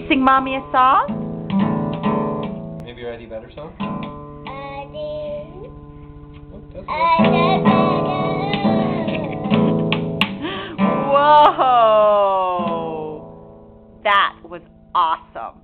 sing Mommy a song? Maybe your Eddie Vedder song? Eddie. Oh, that's Whoa! That was awesome.